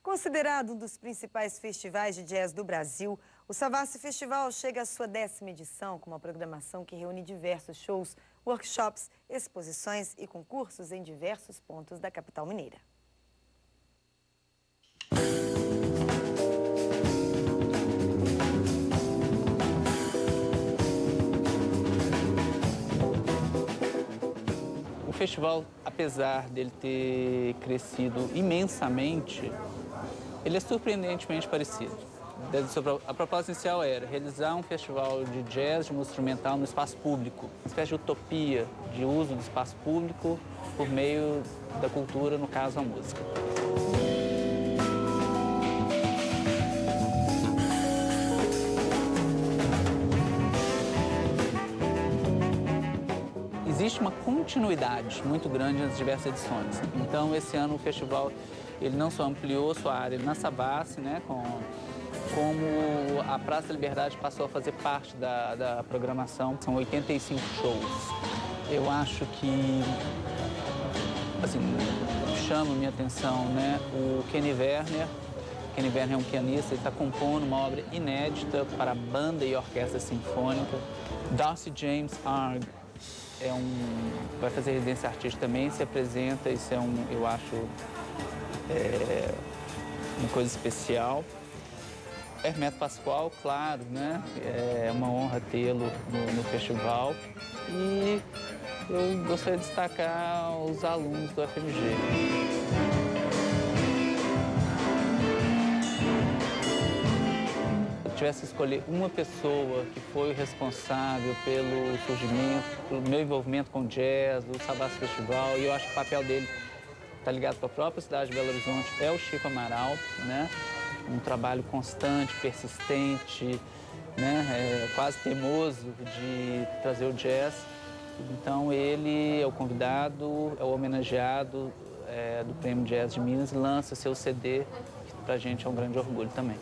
Considerado um dos principais festivais de jazz do Brasil, o Savassi Festival chega à sua 10ª edição com uma programação que reúne diversos shows, workshops, exposições e concursos em diversos pontos da capital mineira. O festival, apesar dele ter crescido imensamente, ele é surpreendentemente parecido. A proposta inicial era realizar um festival de jazz, de música instrumental no espaço público, uma espécie de utopia de uso do espaço público por meio da cultura, no caso a música. Existe uma continuidade muito grande nas diversas edições. Então, esse ano o festival ele não só ampliou sua área na Savassi, né, como a Praça da Liberdade passou a fazer parte da programação. São 85 shows. Eu acho que, assim, chama minha atenção, né, o Kenny Werner. Kenny Werner é um pianista, ele está compondo uma obra inédita para banda e orquestra sinfônica. Darcy James Arg vai fazer residência artística também, se apresenta, isso é eu acho uma coisa especial. Hermeto Pascoal, claro, né? É uma honra tê-lo no festival. E eu gostaria de destacar os alunos do FMG. Se eu tivesse que escolher uma pessoa que foi o responsável pelo surgimento, pelo meu envolvimento com jazz, do Savassi Festival, e eu acho que o papel dele está ligado com a própria cidade de Belo Horizonte, é o Chico Amaral, né? Um trabalho constante, persistente, né? Quase teimoso de trazer o jazz. Então ele é o convidado, é o homenageado do Prêmio Jazz de Minas e lança seu CD, que pra gente é um grande orgulho também.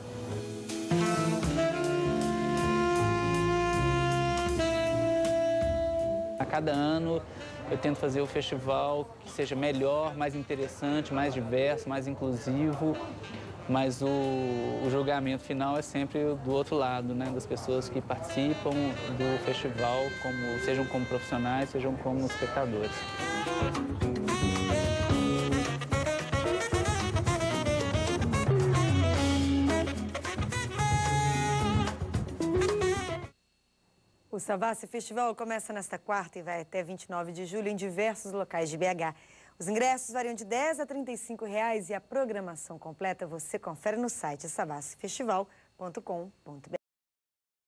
A cada ano eu tento fazer o festival que seja melhor, mais interessante, mais diverso, mais inclusivo, mas o julgamento final é sempre do outro lado, né, das pessoas que participam do festival, sejam como profissionais, sejam como espectadores. O Savassi Festival começa nesta quarta e vai até 29 de julho em diversos locais de BH. Os ingressos variam de R$ 10 a R$ 35 e a programação completa você confere no site savassifestival.com.br.